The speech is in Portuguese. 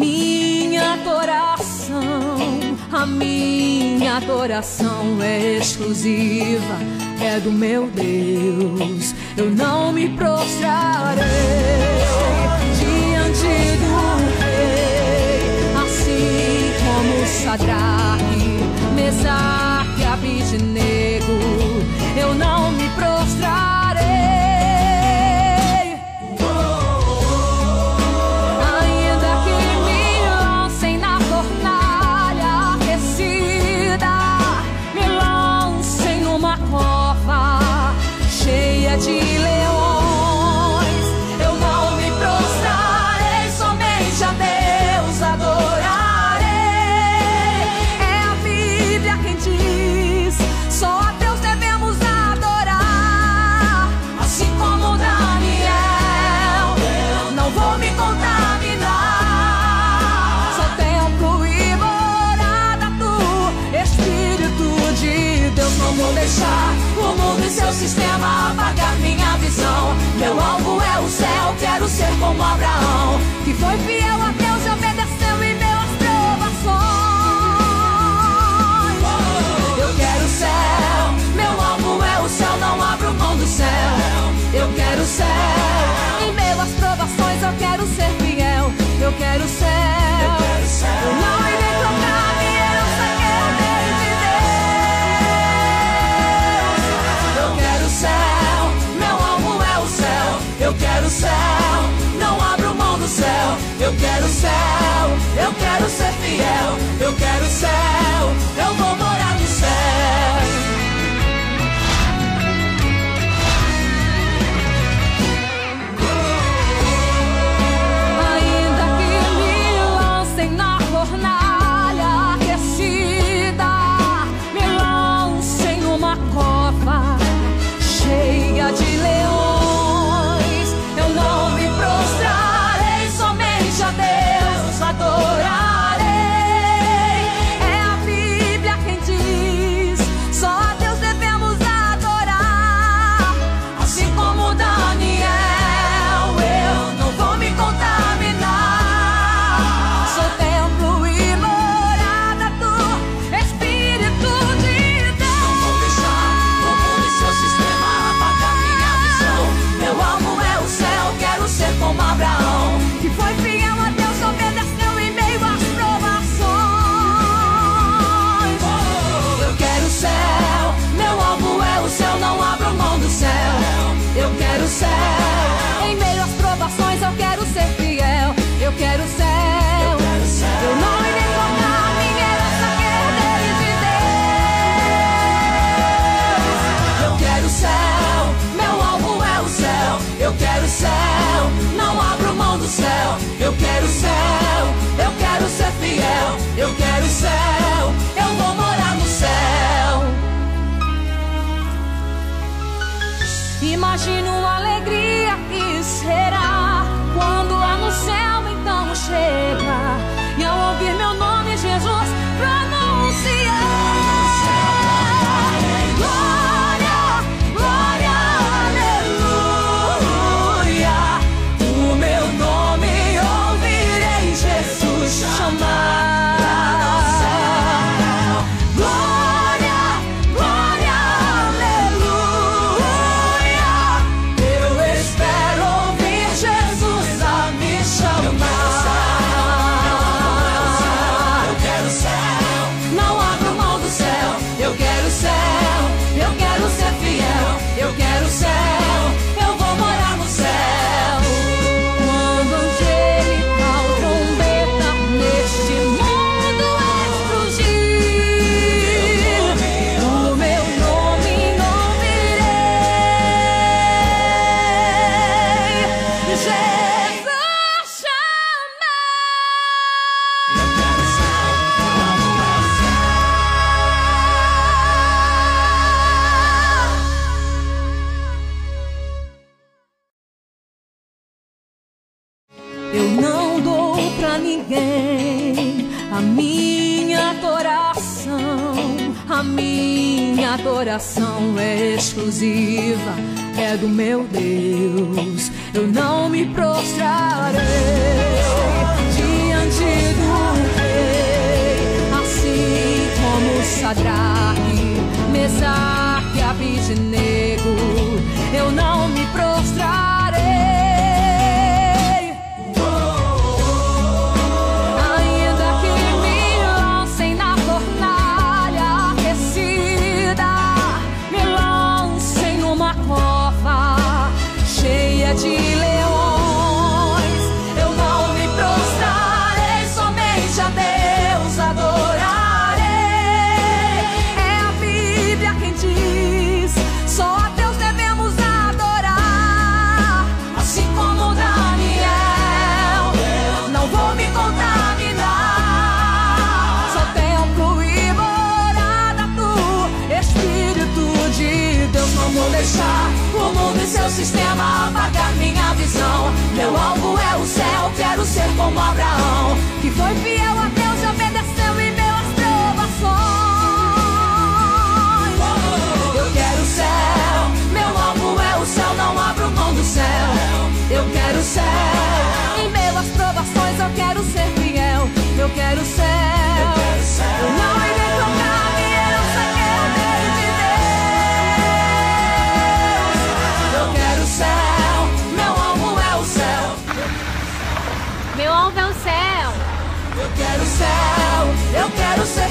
A minha adoração é exclusiva, é do meu Deus. Eu não me prostrarei diante do Rei, assim como Sadraque, Mesaque e Abednego. Eu não me prostrarei. De leões, eu não me prostrarei, somente a Deus adorarei. É a Bíblia quem diz, só a Deus devemos adorar. Assim como Daniel, eu não vou me contaminar. Sou templo e morada do Espírito de Deus. Não vou deixar o mundo e seu sistema apagar minha visão. Meu alvo é o céu, quero ser como Abraão, que foi fiel a Deus e obedeceu em meio às provações. Eu quero o céu, meu alvo é o céu, não abro mão do céu. Eu quero o céu, em meio às provações eu quero ser fiel. Eu quero o céu, eu não irei trocar minha herança que herdei de Deus. Eu quero o céu, meu alvo é o céu. Eu quero o céu, não abro mão do céu. Eu quero o céu, eu quero ser fiel. Eu quero o céu, eu vou morar no céu. Ainda que me lancem na fornalha aquecida, me lancem numa cova cheia de leões, eu não me prostrarei, somente a Deus adorarei. É a Bíblia quem diz, só a Deus devemos adorar. Assim como Daniel, eu não vou me contaminar. Sou templo e morada do Espírito de Deus. Não vou deixar o mundo e seu sistema apagar minha visão. Meu alvo é o céu, quero ser como Abraão, que foi fiel a Deus, obedeceu em meio às provações. Eu quero o céu, meu alvo é o céu, não abro mão do céu. Eu quero o céu, em meio às provações eu quero ser fiel. Eu quero o céu, eu não irei trocar minha herança que herdei de Deus. Eu quero o céu, meu alvo é o céu. Eu quero o céu, não abro mão do céu. Eu quero o céu, eu quero ser fiel. Eu quero o céu, eu vou morar no céu. Imagino a alegria que será quando lá no céu então chega e ao ouvir meu nome Jesus pronunciar. Glória, glória, aleluia. O meu nome ouvirei Jesus chamar. Glória, glória, aleluia. Eu espero ouvir Jesus a me chamar. Eu quero o céu, não abro mão do céu. Eu quero o céu, eu quero ser fiel. Eu quero o céu, eu vou morar no céu. Quando angelical trombeta neste mundo explodir, o meu nome ouvirei. Jesus chama. Eu quero o céu, meu alvo é o céu. Eu não dou pra ninguém a minha adoração. A minha adoração é exclusiva, é do meu Deus. Eu não me prostrarei diante Sadraque, Mesaque, Abednego, eu não me prostrarei. Ainda que me lancem na fornalha aquecida, me lancem numa cova cheia de leões, eu não me prostrarei, somente a Deus adorarei. É a Bíblia quem diz, só a Deus devemos adorar. Assim como Daniel, não vou me contaminar. Só templo e morada tu, Espírito de Deus. Não vou deixar o mundo e seu sistema apagar minha visão. Meu alvo é o céu, quero ser como Abraão, que foi fiel a Deus e obedeceu em meio às provações. Eu quero o céu, meu alvo é o céu, não abro mão do céu. Eu quero o céu, em meio às provações eu quero ser fiel. Eu quero o céu, eu não irei trocar minha herança, quero dele de Deus. Eu quero o céu, meu alvo é o céu. Meu alvo é o céu. Eu quero o céu, eu quero o céu.